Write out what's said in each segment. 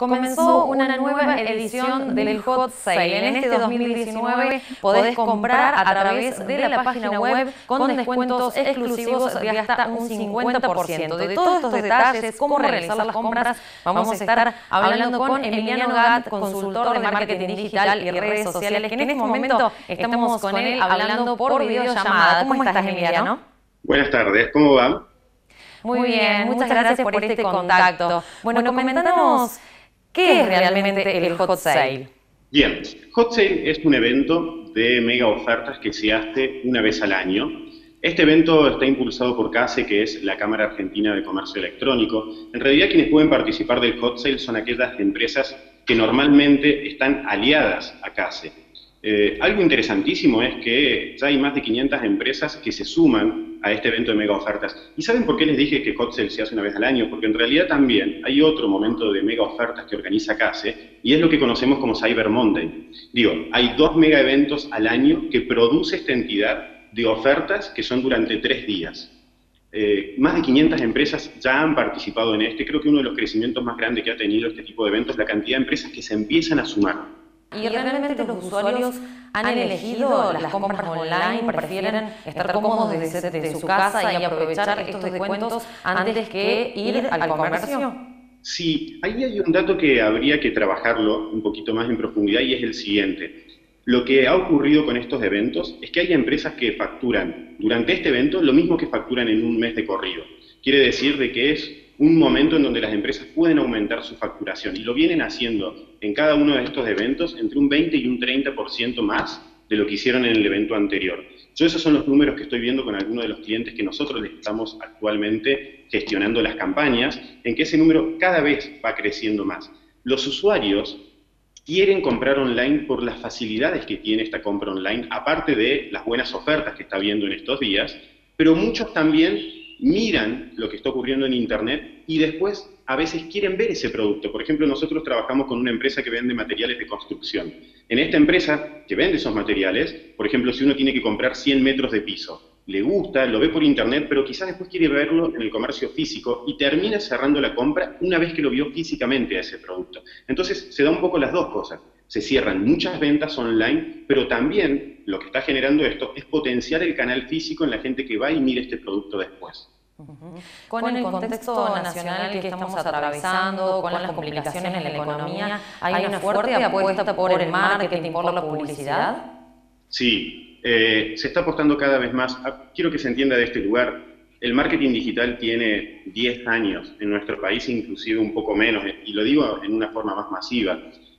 comenzó una nueva edición del Hot Sale. En este 2019 podés comprar a través de la página web con descuentos exclusivos de hasta un 50%. De todos estos detalles, cómo realizar las compras, vamos a estar hablando con Emiliano Gat, consultor de marketing digital y redes sociales, que en este momento estamos con él hablando por videollamada. ¿Cómo estás, Emiliano? Buenas tardes, ¿cómo va? Muy bien, muchas gracias por este contacto. Bueno, comentanos, ¿qué es realmente el Hot Sale? Bien, Hot Sale es un evento de mega ofertas que se hace una vez al año. Este evento está impulsado por CASE, que es la Cámara Argentina de Comercio Electrónico. En realidad, quienes pueden participar del Hot Sale son aquellas empresas que normalmente están aliadas a CASE. Algo interesantísimo es que ya hay más de 500 empresas que se suman a este evento de mega ofertas. ¿Y saben por qué les dije que Hot Sale se hace una vez al año? Porque en realidad también hay otro momento de mega ofertas que organiza CASE, y es lo que conocemos como Cyber Monday. Digo, hay 2 mega eventos al año que produce esta entidad de ofertas que son durante 3 días. Más de 500 empresas ya han participado en este. Creo que uno de los crecimientos más grandes que ha tenido este tipo de eventos es la cantidad de empresas que se empiezan a sumar. ¿Y realmente los usuarios han elegido las compras online, prefieren estar cómodos desde su casa y aprovechar estos descuentos antes que ir al comercio? Sí, ahí hay un dato que habría que trabajarlo un poquito más en profundidad, y es el siguiente. Lo que ha ocurrido con estos eventos es que hay empresas que facturan durante este evento lo mismo que facturan en un mes de corrido. Quiere decir de que es un momento en donde las empresas pueden aumentar su facturación, y lo vienen haciendo en cada uno de estos eventos entre un 20 y un 30% más de lo que hicieron en el evento anterior. Esos son los números que estoy viendo con algunos de los clientes que nosotros les estamos actualmente gestionando las campañas, en que ese número cada vez va creciendo más. Los usuarios quieren comprar online por las facilidades que tiene esta compra online, aparte de las buenas ofertas que está viendo en estos días, pero muchos también miran lo que está ocurriendo en Internet y después a veces quieren ver ese producto. Por ejemplo, nosotros trabajamos con una empresa que vende materiales de construcción. En esta empresa que vende esos materiales, por ejemplo, si uno tiene que comprar 100 metros de piso, le gusta, lo ve por Internet, pero quizás después quiere verlo en el comercio físico y termina cerrando la compra una vez que lo vio físicamente a ese producto. Entonces se da un poco las dos cosas. Se cierran muchas ventas online, pero también lo que está generando esto es potenciar el canal físico en la gente que va y mira este producto después. Con el contexto nacional que estamos atravesando, con las complicaciones en la economía, ¿hay una fuerte apuesta por el marketing, por la publicidad? Sí, se está apostando cada vez más. Quiero que se entienda de este lugar. El marketing digital tiene 10 años en nuestro país, inclusive un poco menos, y lo digo en una forma más masiva.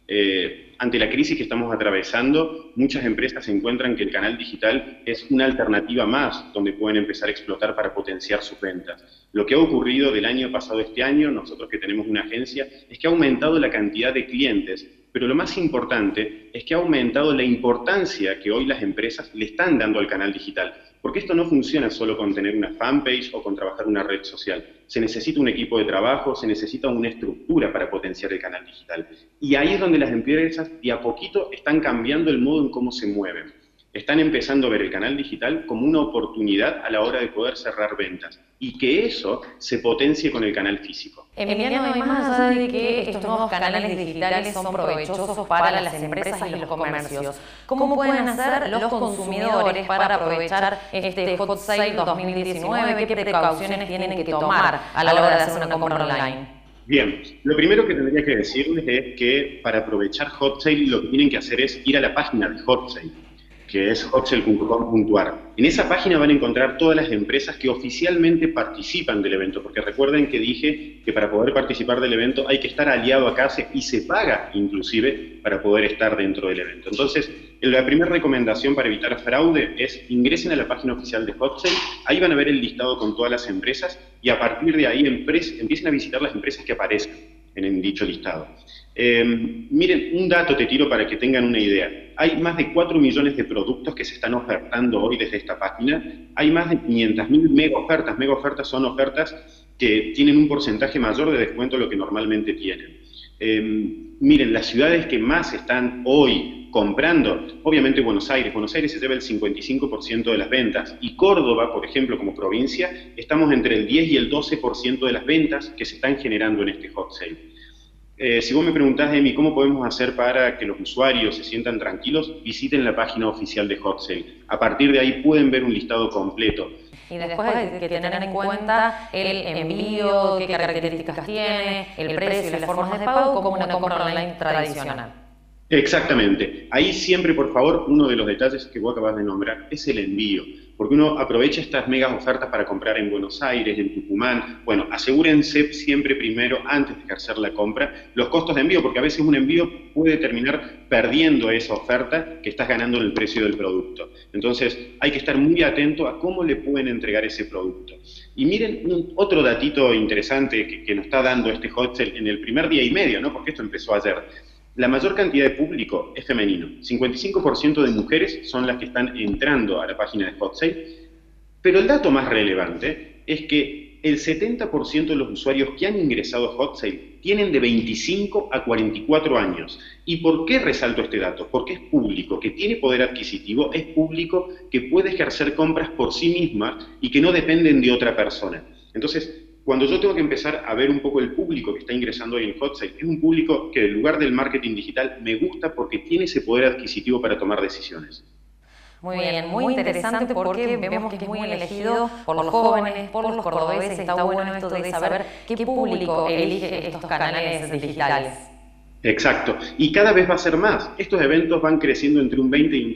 Ante la crisis que estamos atravesando, muchas empresas encuentran que el canal digital es una alternativa más donde pueden empezar a explotar para potenciar sus ventas. Lo que ha ocurrido del año pasado a este año, nosotros que tenemos una agencia, es que ha aumentado la cantidad de clientes, pero lo más importante es que ha aumentado la importancia que hoy las empresas le están dando al canal digital. Porque esto no funciona solo con tener una fanpage o con trabajar una red social. Se necesita un equipo de trabajo, se necesita una estructura para potenciar el canal digital. Y ahí es donde las empresas de a poquito están cambiando el modo en cómo se mueven. Están empezando a ver el canal digital como una oportunidad a la hora de poder cerrar ventas, y que eso se potencie con el canal físico. Emiliano, y más allá de que estos nuevos canales digitales son provechosos para las empresas y los comercios, ¿cómo pueden hacer los consumidores para aprovechar este Hot Sale 2019? ¿Qué precauciones tienen que tomar a la hora de hacer una compra online? Bien, lo primero que tendría que decirles es que para aprovechar Hot Sale lo que tienen que hacer es ir a la página de Hot Sale, que es hotsale.com.ar. En esa página van a encontrar todas las empresas que oficialmente participan del evento, porque recuerden que dije que para poder participar del evento hay que estar aliado a CASE y se paga inclusive para poder estar dentro del evento. Entonces, la primera recomendación para evitar fraude es ingresen a la página oficial de Hot Sale, ahí van a ver el listado con todas las empresas y a partir de ahí empiecen a visitar las empresas que aparecen en dicho listado. Miren, un dato te tiro para que tengan una idea. Hay más de 4 millones de productos que se están ofertando hoy desde esta página. Hay más de 500.000 mega ofertas. Mega ofertas son ofertas que tienen un porcentaje mayor de descuento de lo que normalmente tienen. Miren, las ciudades que más están hoy comprando, obviamente Buenos Aires se lleva el 55% de las ventas, y Córdoba, por ejemplo, como provincia, estamos entre el 10 y el 12% de las ventas que se están generando en este hot sale. Si vos me preguntás, Emi, ¿cómo podemos hacer para que los usuarios se sientan tranquilos? Visiten la página oficial de Hot Sale. A partir de ahí pueden ver un listado completo. Y después hay que tener en cuenta el envío, qué características tiene, el precio y las formas de pago como una compra online tradicional. Exactamente. Ahí siempre, por favor, uno de los detalles que vos acabas de nombrar es el envío, porque uno aprovecha estas megas ofertas para comprar en Buenos Aires, en Tucumán. Bueno, asegúrense siempre primero, antes de ejercer la compra, los costos de envío, porque a veces un envío puede terminar perdiendo esa oferta que estás ganando en el precio del producto. Entonces, hay que estar muy atento a cómo le pueden entregar ese producto. Y miren otro datito interesante que nos está dando este hot sale en el primer día y medio, ¿no? Porque esto empezó ayer. La mayor cantidad de público es femenino. 55% de mujeres son las que están entrando a la página de Hot Sale. Pero el dato más relevante es que el 70% de los usuarios que han ingresado a Hot Sale tienen de 25 a 44 años. ¿Y por qué resalto este dato? Porque es público, que tiene poder adquisitivo, es público que puede ejercer compras por sí misma y que no dependen de otra persona. Entonces, cuando yo tengo que empezar a ver un poco el público que está ingresando hoy en Hot Sale, es un público que en lugar del marketing digital me gusta porque tiene ese poder adquisitivo para tomar decisiones. Muy bien, muy interesante porque vemos que es muy elegido por los jóvenes, por los cordobeses. Está bueno esto de saber qué público elige estos canales digitales. Exacto, y cada vez va a ser más. Estos eventos van creciendo entre un 20 y un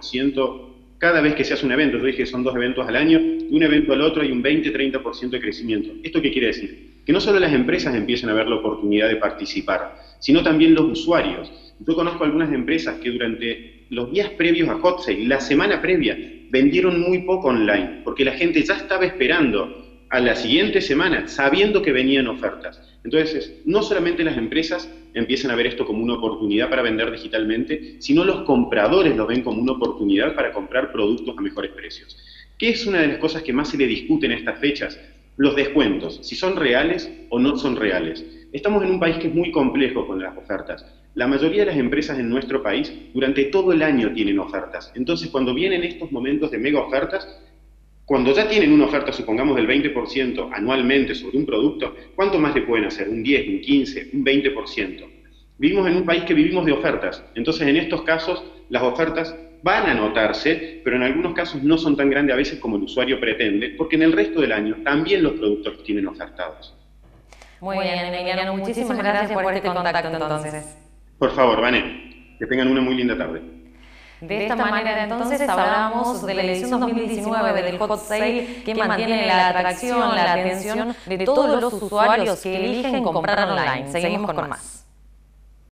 30% cada vez que se hace un evento. Yo dije que son 2 eventos al año, de un evento al otro hay un 20-30% de crecimiento. ¿Esto qué quiere decir? Que no solo las empresas empiezan a ver la oportunidad de participar, sino también los usuarios. Yo conozco algunas empresas que durante los días previos a Hot Sale, la semana previa, vendieron muy poco online, porque la gente ya estaba esperando a la siguiente semana, sabiendo que venían ofertas. Entonces, no solamente las empresas empiezan a ver esto como una oportunidad para vender digitalmente, sino los compradores lo ven como una oportunidad para comprar productos a mejores precios. ¿Qué es una de las cosas que más se le discute en estas fechas? Los descuentos, si son reales o no son reales. Estamos en un país que es muy complejo con las ofertas. La mayoría de las empresas en nuestro país durante todo el año tienen ofertas. Entonces, cuando vienen estos momentos de mega ofertas, cuando ya tienen una oferta, supongamos del 20% anualmente sobre un producto, ¿cuánto más le pueden hacer? ¿Un 10, un 15, un 20%? Vivimos en un país que vivimos de ofertas. Entonces, en estos casos, las ofertas van a notarse, pero en algunos casos no son tan grandes a veces como el usuario pretende, porque en el resto del año también los productos los tienen ofertados. Muy bien, Emiliano, muchísimas gracias por este contacto entonces. Por favor, Vane, que tengan una muy linda tarde. De esta manera entonces hablamos de la edición 2019 del Hot Sale que mantiene la atracción, la atención de todos los usuarios que eligen comprar online. Seguimos con más.